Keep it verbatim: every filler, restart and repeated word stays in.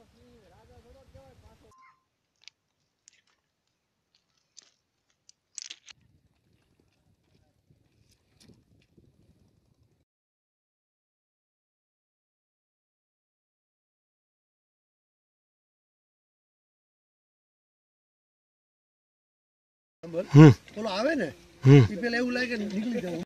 બોલો આવે ને એ પેલા એવું લાગે નીકળી જવું